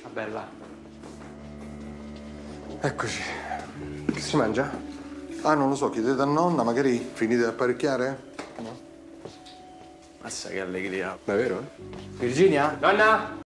Bella. Eccoci. Che si mangia? Ah, non lo so, chiedete a nonna, magari finite di apparecchiare? No? Mazza che allegria. È vero, Virginia? Nonna?